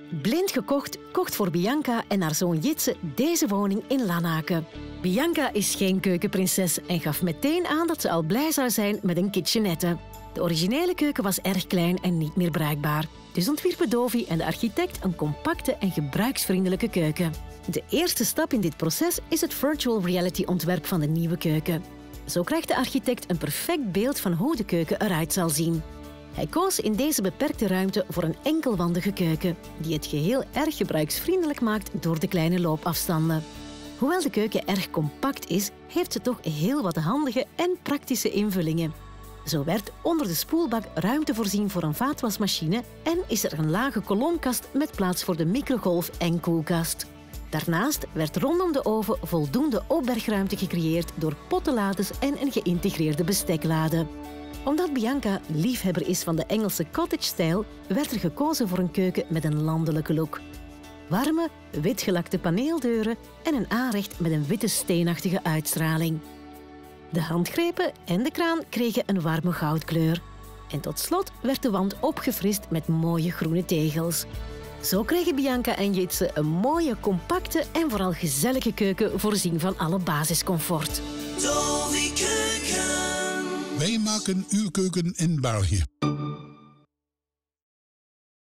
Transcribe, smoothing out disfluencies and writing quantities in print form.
Blind gekocht, kocht voor Bianca en haar zoon Jitse deze woning in Lanaken. Bianca is geen keukenprinses en gaf meteen aan dat ze al blij zou zijn met een kitchenette. De originele keuken was erg klein en niet meer bruikbaar. Dus ontwierpen Dovi en de architect een compacte en gebruiksvriendelijke keuken. De eerste stap in dit proces is het virtual reality ontwerp van de nieuwe keuken. Zo krijgt de architect een perfect beeld van hoe de keuken eruit zal zien. Hij koos in deze beperkte ruimte voor een enkelwandige keuken, die het geheel erg gebruiksvriendelijk maakt door de kleine loopafstanden. Hoewel de keuken erg compact is, heeft ze toch heel wat handige en praktische invullingen. Zo werd onder de spoelbak ruimte voorzien voor een vaatwasmachine en is er een lage kolomkast met plaats voor de microgolf en koelkast. Daarnaast werd rondom de oven voldoende opbergruimte gecreëerd door pottenlades en een geïntegreerde besteklade. Omdat Bianca liefhebber is van de Engelse cottage-stijl, werd er gekozen voor een keuken met een landelijke look. Warme, witgelakte paneeldeuren en een aanrecht met een witte steenachtige uitstraling. De handgrepen en de kraan kregen een warme goudkleur. En tot slot werd de wand opgefrist met mooie groene tegels. Zo kregen Bianca en Jitse een mooie, compacte en vooral gezellige keuken voorzien van alle basiscomfort. Wij maken uw keuken in België.